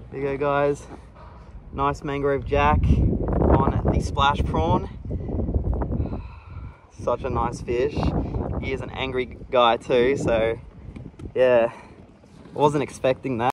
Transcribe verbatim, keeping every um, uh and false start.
There you go, guys. Nice mangrove jack on the splash prawn. Such a nice fish. He is an angry guy too, so yeah, wasn't expecting that.